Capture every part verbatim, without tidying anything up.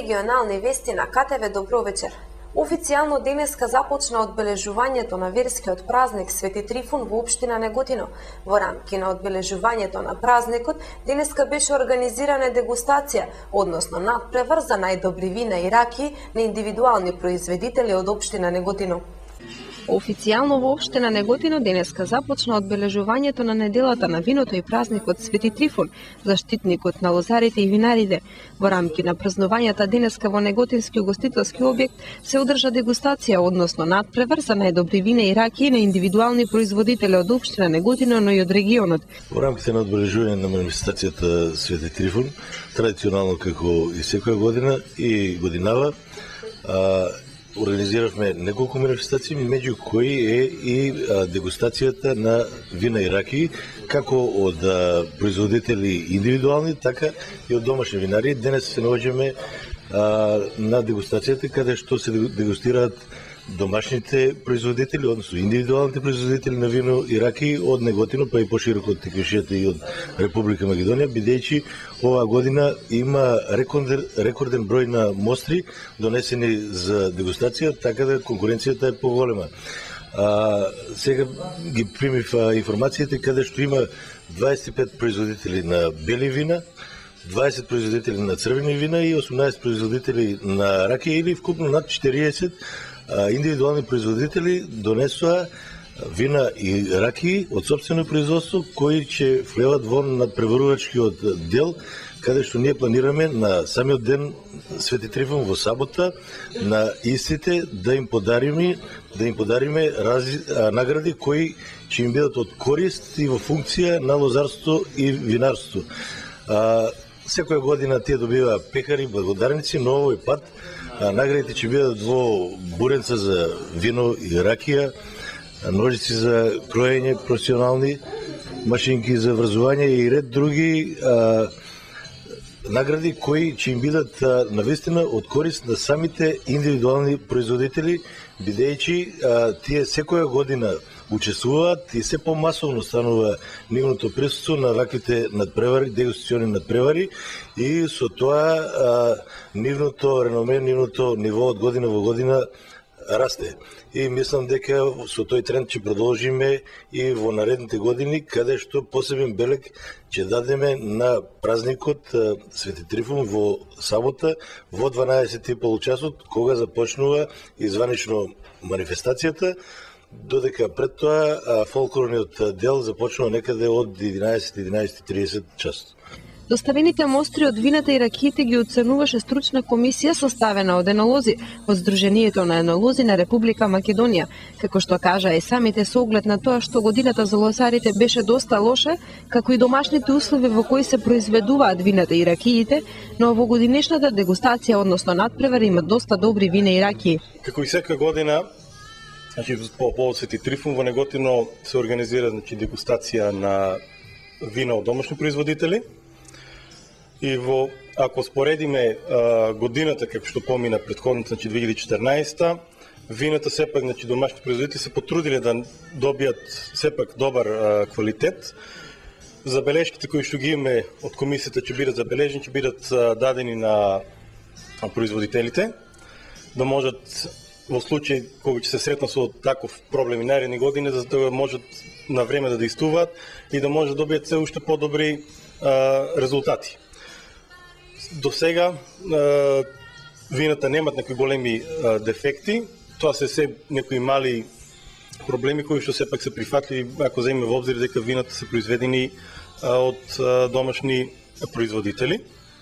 регионални вести на Ка Те Ве. Добро вечер. Официјално денеска започна одбележувањето на верскиот празник Свети Трифун во општина Неготино. Во рамки на одбележувањето на празникот, денеска беше организирана дегустација, односно надпревар за најдобри вина и раки на индивидуални производители од општина Неготино. Официјално во општина Неготино денеска започна одбележувањето на неделата на виното и празникот Свети Трифун, заштитникот на лозарите и винарите. Во рамки на празнувањата денеска во Неготински угостителски објект се одржа дегустација, односно надпревар за најдобри вина и раки на индивидуални производители од општина Неготино, но и од регионот. Во рамките на одбележување на манифестацијата Свети Трифун, традиционално како и секоја година и годинава, а, организиравме неколку манифестации, меѓу кои е и дегустацијата на вина и раки, како од производители индивидуални, така и од домашни винари. Денес се наоѓаме на дегустацијата каде што се дегустираат домашните производители, односно индивидуалните производители на вино и раки од Неготино, па и пошироко од теквишијата и од Република Македонија, бидејќи оваа година има рекорден, рекорден број на мостри донесени за дегустација, така да конкуренцијата е поголема. А, сега ги примив информациите каде што има дваесет и пет производители на бели вина, дваесет производители на црвени вина и осумнаесет производители на раки, или вкупно над четириесет индивидуални производители донесоа вина и раки од собствено производство, кои ќе влеват во надпреварувачкиот дел, каде што ние планираме на самиот ден Свети Трифун во сабота на истите да им подариме да им подариме рази, а, награди кои ќе им бидат од корист и во функција на лозарство и винарство. А, секоја година тие добива пекари, благодарници, но овој пат а, наградите ќе бидат во буренца за вино и ракија, ножици за кроење професионални, машинки за врзување и ред други а, награди кои ќе им бидат а, навистина од корист на самите индивидуални производители, бидејќи тие секоја година учествуваат и се помасовно станува нивното присуство на ваквите надпревари, дегустациони надпревари, и со тоа а, нивното реноме, нивното ниво од година во година расте. И мислам дека со тој тренд ќе продолжиме и во наредните години, каде што посебен белег ќе дадеме на празникот Свети Трифун во сабота во дванаесет и пол часот, кога започнува изванично манифестацијата, додека пред тоа фолклорниот дел започнува некаде од единаесет единаесет и тридесет часот. Доставените мостри од вината и ракиите ги оценуваше стручна комисија составена од енолози од Сдруженијето на енолози на Република Македонија, како што кажа и самите со оглед на тоа што годината за лозарите беше доста лоша, како и домашните услови во кои се произведуваат вината и ракиите, но во годинешната дегустација, односно надпревар, има доста добри вина и ракии. Како и секоја година, значи по повод Свети Трифун во Неготино се организира, значи, дегустација на вина од домашни производители. И во, ако споредиме а, годината како што помина претходната, значи две илјади и четрнаесета, вината сепак, значи домашни производители се потрудиле да добијат сепак добар а, квалитет. Забелешките кои што ги имаме од комисијата ќе бидат забележени, ќе бидат а, дадени на производителите, да можат во случај кога ќе се сретнат со таков проблем и наредни години, за да можат на време да действуваат и да може да добијат се уште подобри а, резултати. До сега вината немат некои големи а, дефекти, тоа се се некои мали проблеми кои што сепак се прифатливи ако земеме во обзир дека вината се произведени а, од а, домашни производители.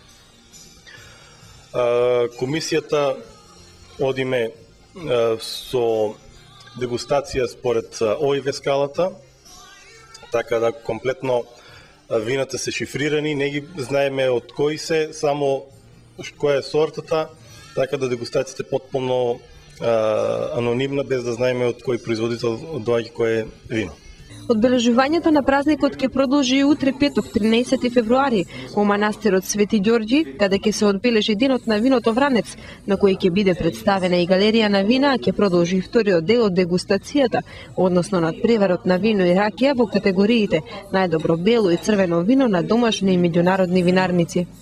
А, комисијата одиме а, со дегустација според О И В скалата, така да комплетно вината се шифрирани, не ги знаеме од кои се, само која е сортата, така да дегустацијата е потполно а, анонимна, без да знаеме од кој производител доаѓа кое е вино. Одбележувањето на празникот ќе продолжи и утре петок, тринадесети февруари, во манастирот Свети Ѓорѓи, каде ќе се одбележи денот на виното Вранец, на кој ќе биде представена и галерија на вина, а ќе продолжи и вториот дел од дегустацијата, односно надпреварот на вино и ракија во категориите најдобро бело и црвено вино на домашни и меѓународни винарници.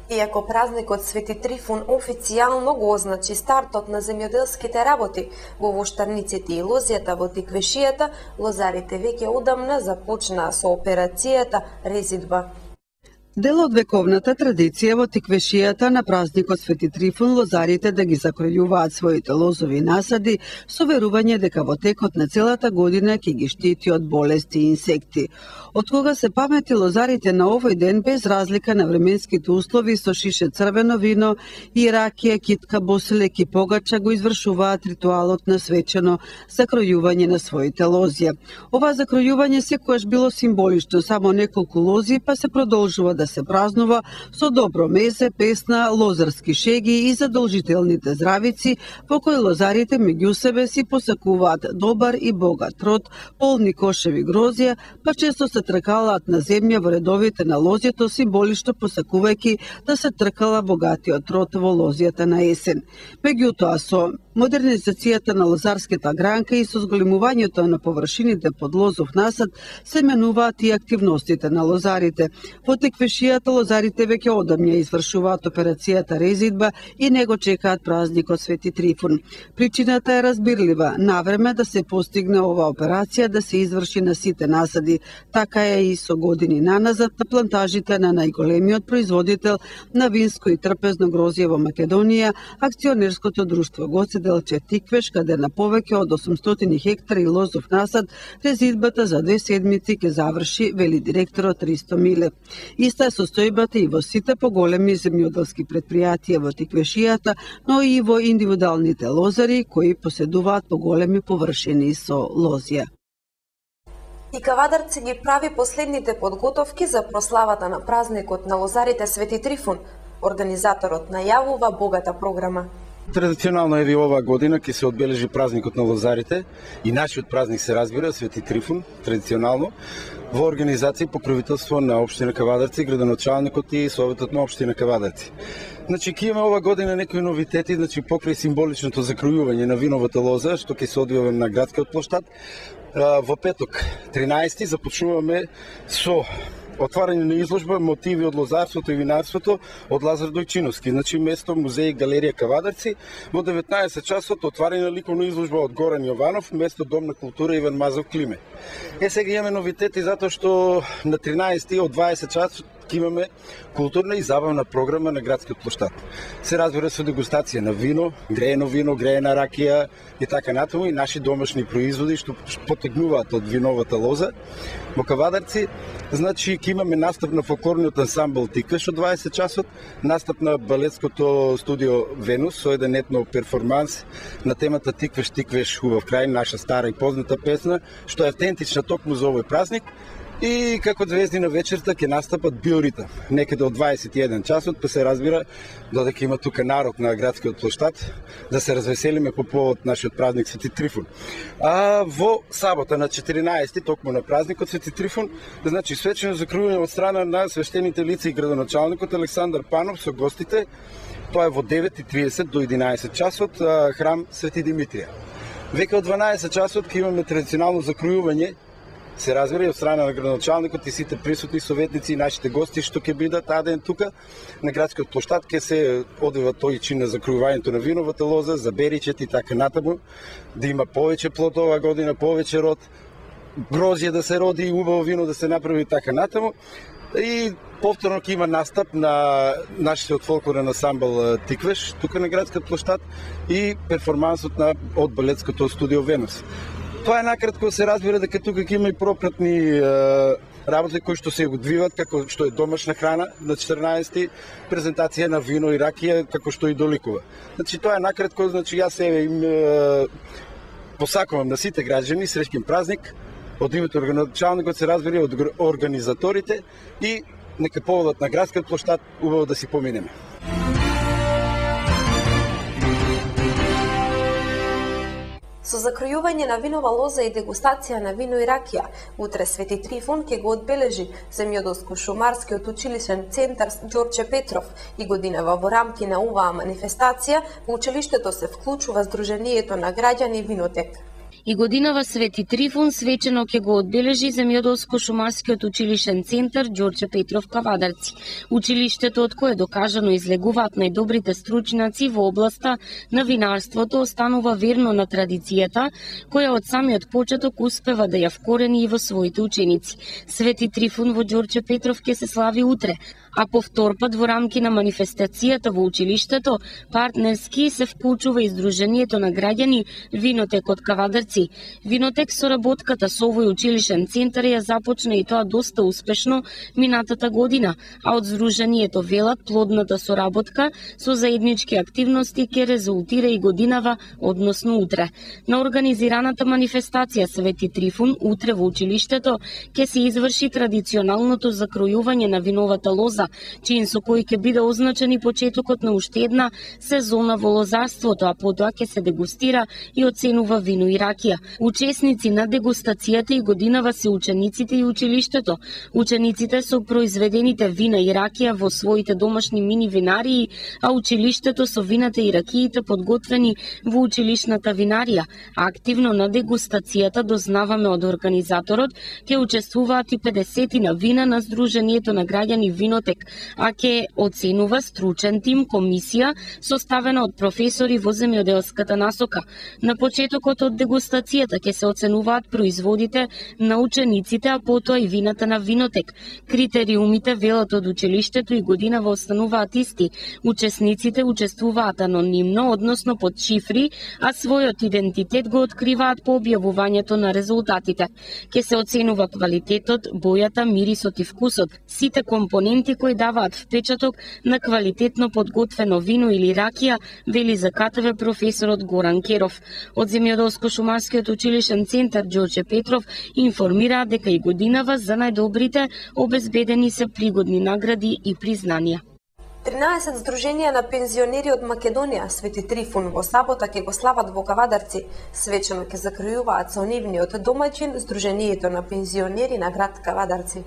Иако празникот Свети Трифун официјално го означи стартот на земјоделските работи во воштарниците и лозјата во Тиквешијата, лозарите веќе одамна започнаа со операцијата резидба. Дел од вековната традиција во Тиквешијата на празникот Свети Трифун лозарите да ги закројуваат своите лозови насади со верување дека во текот на целата година ќе ги штити од болести и инсекти. Од кога се памети лозарите на овој ден без разлика на временските услови со шише црвено вино и ракија, китка, боселек и погача го извршуваат ритуалот на свечено закројување на своите лозја. Ова закројување секогаш било символично, само неколку лози, па се продолжува да се празнува со добро мезе, песна, лозарски шеги и задолжителните здравици по кои лозарите меѓу себе си посакуваат добар и богат род, полни кошеви грозија, па често се тркалаат на земја во редовите на лозјето, символично посакувајќи да се тркала богатиот род во лозјата на есен. Меѓутоа, со модернизацијата на лозарската гранка и со зголемувањето на површините под лозов насад се менуваат и активностите на лозарите. Во Тиквешијата лозарите веќе одамна извршуваат операцијата резидба и не го чекаат празникот Свети Трифун. Причината е разбирлива, навреме да се постигне ова операција да се изврши на сите насади. Така е и со години наназад на плантажите на најголемиот производител на винско и трпезно грозје во Македонија, акционерското друштво Гоцеделче Тиквеш, каде на повеќе од осумстотини хектари лозов насад резидбата за две седмици ќе заврши, вели директорот Ристо Милев. Иста е состојбата и во сите поголеми земјоделски предпријатија во Тиквешијата, но и во индивидуалните лозари кои поседуваат поголеми површини со лозја. И Кавадарци ги прави последните подготовки за прославата на празникот на лозарите Свети Трифун. Организаторот најавува богата програма. Традиционално еви оваа година ќе се одбележи празникот на лозарите и нашиот празник се разбира Свети Трифун, традиционално, во организација и покровителство на општина Кавадарци, градоначалникот и советот на општина Кавадарци. Значи, ќе имаме ова година некои новитети, значи покрај символичното закројување на виновата лоза, што ќе се одвива на градскиот площад, во петок, тринаесети, започнуваме со отварање на изложба мотиви од лозарството и винарството од Лазар Дојчиновски, значи место музеј галерија Кавадарци, во деветнаесет часот отварање на ликовна изложба од Горан Јованов, место Дом на култура Иван Мазов Климе. Е, сега имаме новитети затоа што на тринаесети од дваесет часот ќе имаме културна и забавна програма на градскиот площад. Се разбира со дегустација на вино, греено вино, греена ракија и така натаму и наши домашни производи што потегнуваат од виновата лоза. Во Кавадарци, значи, ќе имаме настап на фолклорниот ансамбл Тиквеш од дваесет часот, настап на балетското студио Венус со еден етно перформанс на темата Тиквеш, Тиквеш, хубав крај, наша стара и позната песна, што е автентична токму за овој празник. И како звезди на вечерта ќе настапат Биоритам, некаде од дваесет и еден часот, па се разбира, додека има тука народ на градскиот площад, да се развеселиме по повод нашиот празник Свети Трифун. А во сабота на четиринаесети, токму на празникот Свети Трифун, значи свечено закрување од страна на свештените лица и градоначалникот Александар Панов со гостите. Тоа е во девет и тридесет до единаесет часот, храм Свети Димитрија. Веќе од дванаесет часот ќе имаме традиционално закројување, се разбира и од страна на градоначалникот и сите присутни советници и нашите гости што ќе бидат таа ден тука на градскиот площад, ќе се одвива тој чин на закројувањето на виновата лоза, за беричет и така натаму, да има повеќе плод оваа година, повеќе род, грозје да се роди и убаво вино да се направи и така натаму. И повторно ќе има настап на нашиот фолклорен ансамбл Тиквеш тука на градскиот площад и перформансот на од балетското студио Венус. Тоа е накратко, се разбира дека тука ќе има и пропратни е, работи кои што се одвиват, како што е домашна храна на четиринаесети, презентација на вино и ракија, како што и доликува. Значи тоа е накратко, значи јас еве им е, посакувам на сите граѓани среќен празник од името организаторот, се разбира од организаторите и нека поводот на градскиот площад убаво да си поминеме. Со закројување на винова лоза и дегустација на вино и ракија, утре Свети Трифун ќе го одбележи Земјоделско-шумарскиот училишен центар Ѓорче Петров и годинава во рамки на оваа манифестација во училиштето се вклучува Сдруженијето на граѓани Винотек. И годинава Свети Трифун свечено ќе го одбележи Земјоделско-шумарскиот училишен центар Ѓорче Петров Кавадарци. Училиштето од кое докажано излегуваат најдобрите стручњаци во областа на винарството останува верно на традицијата, која од самиот почеток успева да ја вкорени и во своите ученици. Свети Трифун во Ѓорче Петров ќе се слави утре, а повтор пат во рамки на манифестацијата во училиштето, партнерски се вклучува и Сдруженијето на граѓани Винотек од Кавадарци. Винотек соработката со овој училишен центар ја започна и тоа доста успешно минатата година, а од Сдруженијето велат плодната соработка со заеднички активности ќе резултира и годинава, односно утре. На организираната манифестација Свети Трифун утре во училиштето ќе се изврши традиционалното закројување на виновата лоза, чиин со кој ќе биде означен и почетокот на уште една сезона во лозарството, а потоа ќе се дегустира и оценува вино и ракија. Учесници на дегустацијата и годинава се учениците и училиштето. Учениците со произведените вина и ракија во своите домашни мини винарии, а училиштето со вината и ракиите подготвени во училишната винарија. Активно на дегустацијата дознаваме од организаторот ќе учествуваат и педесетина вина на Сдруженијето на граѓани Винотек, а ќе оценува стручен тим комисија составена од професори во земјоделската насока. На почетокот од дегустацијата ќе се оценуваат производите на учениците, а потоа и вината на Винотек. Критериумите велат од училиштето и годинава остануваат исти. Учесниците учествуваат анонимно, односно под шифри, а својот идентитет го откриваат по објавувањето на резултатите. Ќе се оценува квалитетот, бојата, мирисот и вкусот, сите компоненти кои даваат впечаток на квалитетно подготвено вино или ракија, вели за КТВ професорот Горан Керов. Од Земјоделско-шумарскиот училишен центар Ѓорче Петров информираа дека и годинава за најдобрите обезбедени се пригодни награди и признанија. тринаесет здруженија на пензионери од Македонија Свети Трифун во сабота ќе го слават во Кавадарци. Свечено ќе закријуваат со нивниот домаќин Сдруженијето на пензионери на град Кавадарци.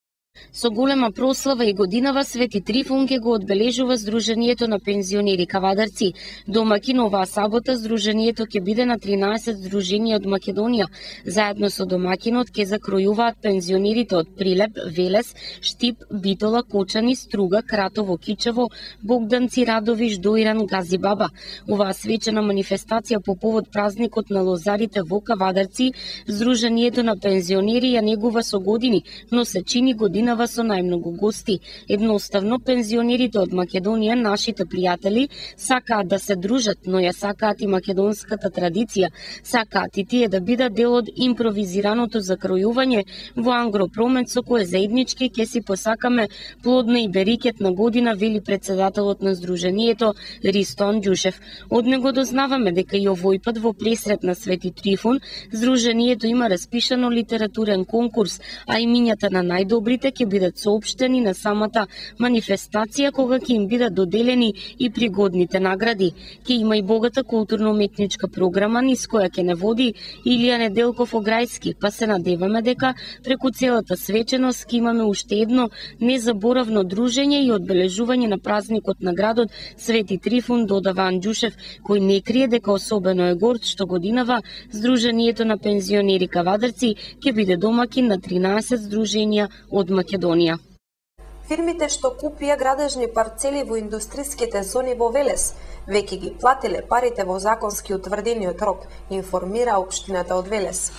Со голема прослава и годинава Свети Трифун ќе го одбележува Сдруженијето на пензионери Кавадарци. Домаќин оваа сабота Сдруженијето ќе биде на тринаесет здруженија од Македонија. Заедно со домаќинот ќе закројуваат пензионерите од Прилеп, Велес, Штип, Битола, Кочани, Струга, Кратово, Кичево, Богданци, Радовиш, Доиран, Газибаба. Оваа свечена манифестација по повод празникот на лозарите во Кавадарци, Сдруженијето на пензионери ја негува со години, но се чини година со најмногу гости. Едноставно, пензионерите од Македонија, нашите пријатели, сакаат да се дружат, но ја сакаат и македонската традиција. Сакаат и тие да бидат дел од импровизираното закројување во Ангропромет со кое заеднички ќе си посакаме плодна и берикетна година, вели председателот на Сдруженијето Ристо Анѓушев. Од него дознаваме дека и овој пат во пресрет на Свети Трифун, Сдруженијето има распишано литературен конкурс, а имињата на најдобрите ќе бидат соопштени на самата манифестација кога ќе им бидат доделени и пригодните награди. Ќе има и богата културно-уметничка програма низ која ќе не води Илија Неделков Ограјски, па се надеваме дека преку целата свеченост ќе имаме уште едно незаборавно дружење и одбележување на празникот на градот Свети Трифун, додава Анѓушев, кој не крие дека особено е горд што годинава Сдруженијето на пензионери Кавадарци ќе биде домаќин на тринаесет здруженија од Македонија. Фирмите што купија градежни парцели во индустријските зони во Велес, веќе ги платиле парите во законски утврдениот рок, информира општината од Велес.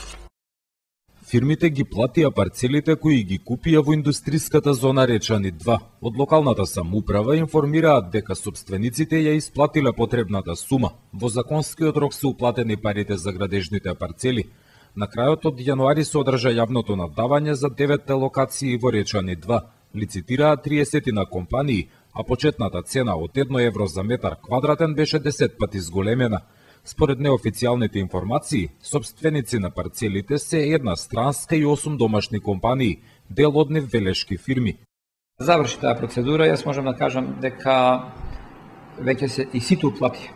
Фирмите ги платија парцелите кои ги купија во индустријската зона Речани два. Од локалната самоуправа информираат дека собствениците ја исплатиле потребната сума. Во законскиот рок се уплатени парите за градежните парцели. На крајот од јануари се одржа јавното наддавање за деветте локации во Речани два. Лицитираа триесет компании, а почетната цена од едно евро за метар квадратен беше десет пати зголемена. Според неофицијалните информации, собственици на парцелите се една странска и осум домашни компании, дел од нив велешки фирми. Заврши таа процедура, јас можам да кажам дека веќе се и сите уплати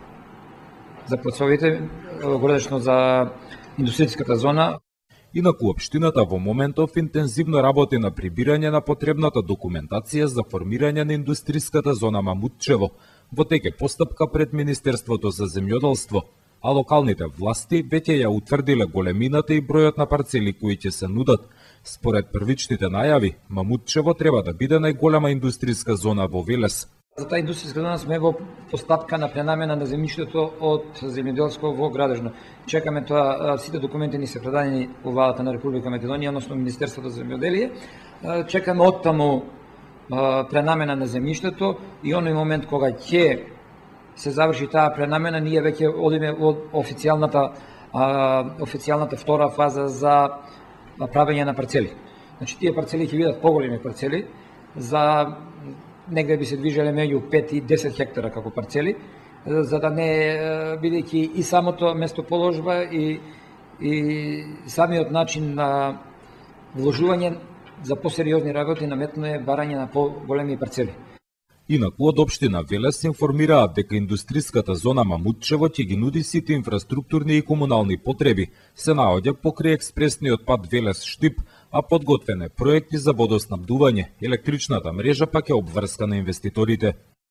за процовите, градечно за индустријската зона. Инаку општината во моментов интензивно работи на прибирање на потребната документација за формирање на индустријската зона Мамутчево, во теке постапка пред Министерството за земјоделство, а локалните власти веќе ја утврдиле големината и бројот на парцели кои ќе се нудат. Според првичните најави, Мамутчево треба да биде најголема индустријска зона во Велес. За таа индустријска зона сме во постапка на пренамена на земјиштето од земјоделско во градежно. Чекаме тоа, сите документи ни се предадени во владата на Република Македонија, односно Министерството за земјоделие. Чекаме оттаму пренамена на земјиштето и оној момент кога ќе се заврши таа пренамена, ние веќе одиме од официјалната официјалната втора фаза за правење на парцели. Значи тие парцели ќе бидат поголеми парцели, за негде би се движеле меѓу пет и десет хектара како парцели, за да не бидејќи и самото местоположба и и самиот начин на вложување за посериозни работи наметно е барање на поголеми парцели. Инаку од општина Велес информираат дека индустријската зона Мамутчево ќе ги нуди сите инфраструктурни и комунални потреби. Се наоѓа покрај експресниот пат Велес-Штип, а подготвен е проекти за водоснабдување. Електричната мрежа пак е обврска на инвеститорите.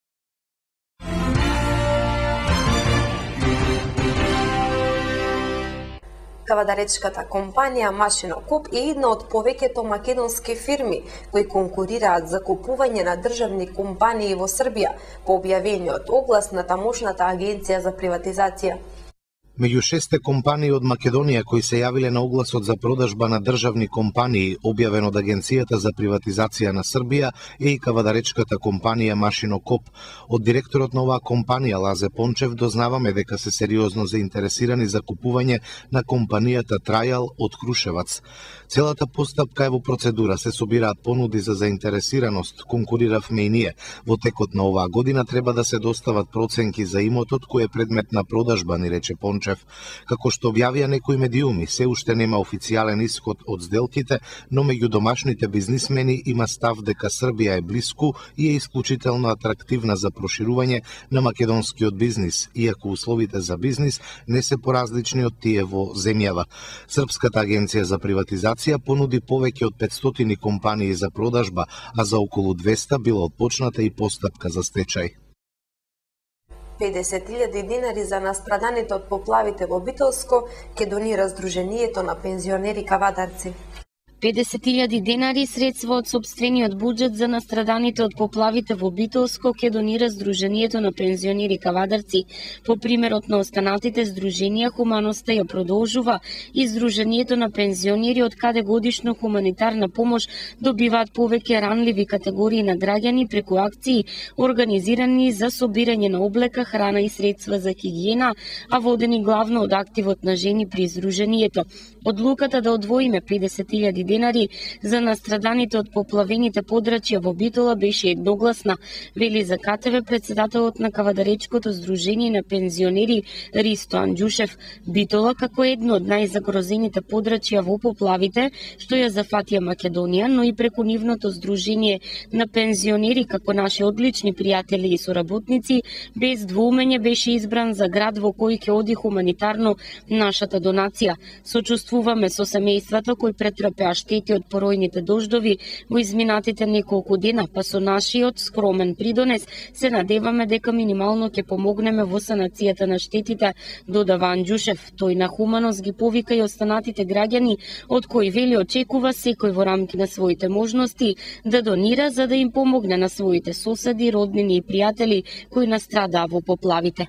Кавадаречката компанија Машинокоп е една од повеќето македонски фирми кои конкурираат за купување на државни компании во Србија по објавениот оглас на тамошната агенција за приватизација. Меѓу шесте компании од Македонија кои се јавиле на огласот за продажба на државни компании, објавен од Агенцијата за приватизација на Србија, е и кавадаречката компанија Машинокоп. Од директорот на оваа компанија Лазе Пончев дознаваме дека се сериозно заинтересирани за купување на компанијата Трајал од Крушевац. Целата постапка е во процедура, се собираат понуди за заинтересираност, конкуриравме и ние. Во текот на оваа година треба да се достават проценки за имотот кој е предмет на продажба, ни рече Пончев. Како што објавија некои медиуми, се уште нема официјален исход од сделките, но меѓу домашните бизнисмени има став дека Србија е блиску и е исклучително атрактивна за проширување на македонскиот бизнис, иако условите за бизнис не се поразлични од тие во земјава. Српската агенција за приватизација понуди повеќе од петстотини компании за продажба, а за околу двеста била отпочната и постапка за стечај. педесет илјади динари за настраданите од поплавите во Битолско ќе донира Сдруженијето на пензионери кавадарци. педесет илјади денари средства од сопствениот буџет за настраданите од поплавите во Битолско ќе донира Сдруженијето на пензионери кавадарци. По примерот на останатите здруженија, хуманоста ја продолжува и Сдруженијето на пензионери од каде годишно хуманитарна помош добиваат повеќе ранливи категории на граѓани преку акции организирани за собирање на облека, храна и средства за хигиена, а водени главно од активот на жени при Сдруженијето. Одлуката да одвоиме педесет илјади денари за настраданите од поплавените подрачја во Битола беше едногласна, вели за КТВ председателот на Кавадаречкото Сдружение на пензионери Ристо Анџушев. Битола како едно од најзагрозените подрачја во поплавите што ја зафатија Македонија, но и преку нивното Сдружение на пензионери како наши одлични пријатели и соработници, без двоумење беше избран за град во кој ќе оди хуманитарно нашата донација. Сочувствуваме со семејствата кои претрпеа штети од поројните дождови во изминатите неколку дена, па со нашиот скромен придонес се надеваме дека минимално ќе помогнеме во санацијата на штетите, додава Анџушев. Тој на хуманост ги повика и останатите граѓани, од кои вели очекува секој во рамки на своите можности да донира за да им помогне на своите соседи, роднини и пријатели кои настрадаа во поплавите.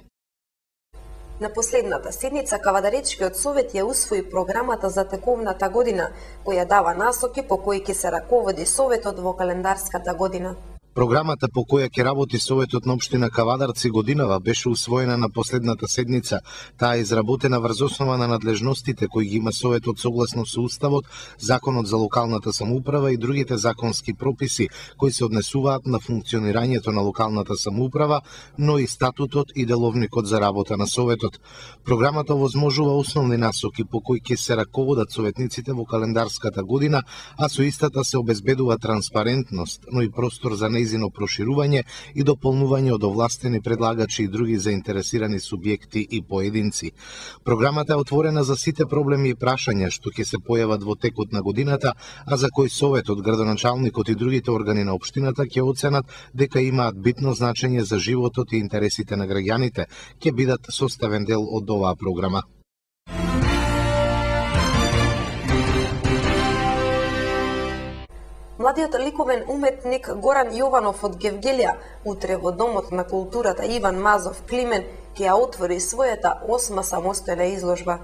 На последната седница Кавадаречкиот совет ја усвои програмата за тековната година, која дава насоки по кои ќе се раководи советот во календарската година. Програмата по која ќе работи Советот на општина Кавадарци годинава беше усвоена на последната седница. Таа е изработена врз основа на надлежностите кои ги има Советот согласно со Уставот, Законот за локалната самоуправа и другите законски прописи кои се однесуваат на функционирањето на локалната самоуправа, но и статутот и деловникот за работа на Советот. Програмата овозможува основни насоки по кои ќе се раководат советниците во календарската година, а со истата се обезбедува транспарентност, но и простор за неизбежност нејзино проширување и дополнување од овластени предлагачи и други заинтересирани субјекти и поединци. Програмата е отворена за сите проблеми и прашања што ќе се појават во текот на годината, а за кои Советот, градоначалникот и другите органи на општината ќе оценат дека имаат битно значење за животот и интересите на граѓаните, ќе бидат составен дел од оваа програма. Младиот ликовен уметник Горан Јованов од Гевгелија утре во Домот на културата Иван Мазов Климен ќе ја отвори својата осма самостојна изложба.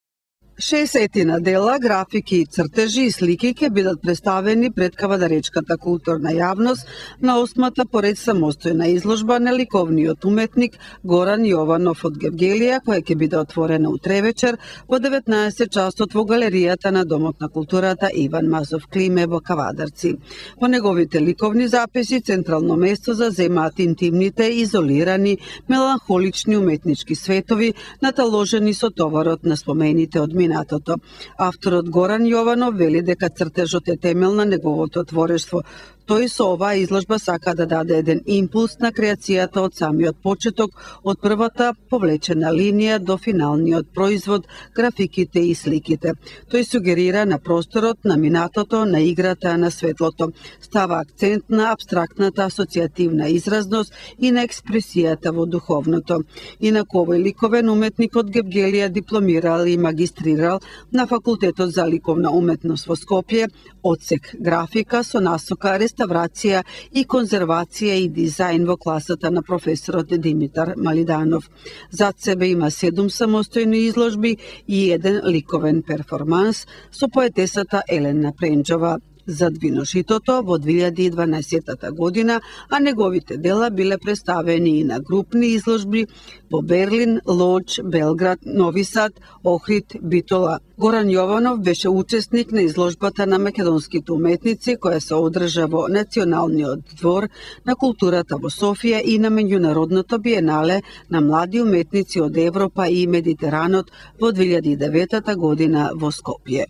шеесет дела, графики и цртежи и слики ќе бидат представени пред кавадаречката културна јавност на осмата поред самостојна изложба на ликовниот уметник Горан Јованов од Гевгелија, која ќе биде отворена утре вечер во деветнаесет часот во галеријата на Домот на културата Иван Мазов Климе во Кавадарци. Во неговите ликовни записи централно место заземаат интимните, изолирани, меланхолични уметнички светови, наталожени со товарот на спомените од минатото. Авторот Горан Јованов вели дека цртежот е темел на неговото творештво. Тој со оваа изложба сака да даде еден импулс на креацијата од самиот почеток, од првата повлечена линија до финалниот производ, графиките и сликите. Тој сугерира на просторот, на минатото, на играта, на светлото. Става акцент на абстрактната асоцијативна изразност и на експресијата во духовното. Инаку овој ликовен уметник од Гевгелија дипломирал и магистрирал на Факултетот за ликовна уметност во Скопје, одсек графика со насока реставрација и конзервација и дизајн во класата на професорот Димитар Малиданов. Зад себе има седум самостојни изложби и еден ликовен перформанс со поетесата Елена Пренџова. Зад виношитото во две илјади и дванаесетта година, а неговите дела биле представени и на групни изложби во Берлин, Лодж, Белград, Нови Сад, Охрид, Битола. Горан Јованов беше учесник на изложбата на македонските уметници која се одржа во Националниот двор на културата во Софија и на меѓународното биенале на млади уметници од Европа и Медитеранот во две илјади и деветта година во Скопје.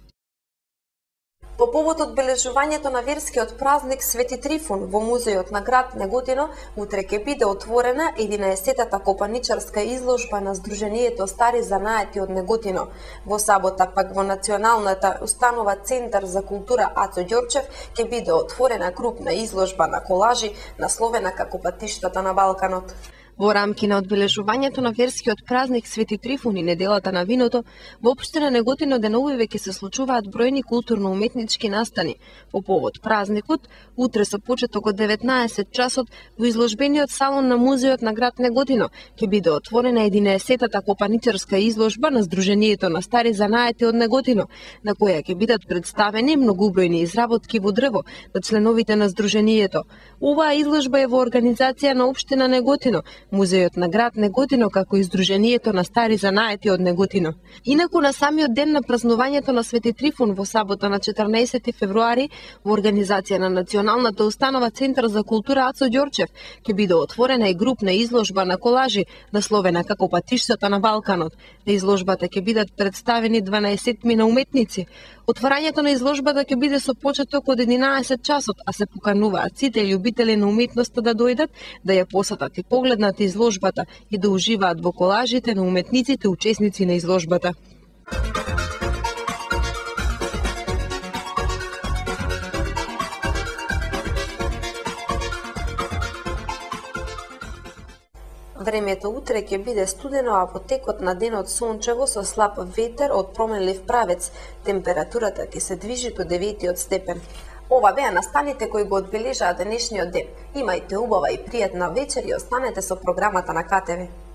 По повод одбележувањето на верскиот празник Свети Трифун во музејот на град Неготино, утре ќе биде отворена единаесеттата копаничарска изложба на Сдруженијето Стари занаети од Неготино. Во сабота пак во Националната установа Центар за култура Ацо Ѓорчев ќе биде отворена крупна изложба на колажи насловена како Патиштата на Балканот. Во рамки на одбележувањето на верскиот празник Свети Трифун и неделата на виното, во општина Неготино деновиве ќе се случуваат бројни културно-уметнички настани. По повод празникот, утре со почеток од деветнаесет часот во изложбениот салон на музејот на град Неготино ќе биде отворена единаесеттата копаничарска изложба на Сдруженијето на Стари занаети од Неготино, на која ќе бидат представени многубројни изработки во дрво на членовите на Сдруженијето. Оваа изложба е во организација на општина Неготино, Музејот на град Неготино како и Сдруженијето на Стари занаети од Неготино. Инаку на самиот ден на празнувањето на Свети Трифун во сабота на четрнаесети февруари во организација на Националната установа Центар за култура Ацо Ѓорчев ќе биде отворена и групна изложба на колажи насловена како Патиштата на Балканот. На изложбата ќе бидат представени дванаесетмина уметници. Отворањето на изложбата ќе биде со почеток од единаесет часот, а се покануваат сите љубители на уметноста да дојдат, да ја посетат и погледнат изложбата и да уживаат во колажите на уметниците учесници на изложбата. Времето утре ќе биде студено, а во текот на денот сончево со слаб ветер од променлив правец. Температурата ќе се движи до деветиот степен. Ова беа настаните кои го одбележаа денешниот ден. Имајте убава и пријатна вечер и останете со програмата на КТВ.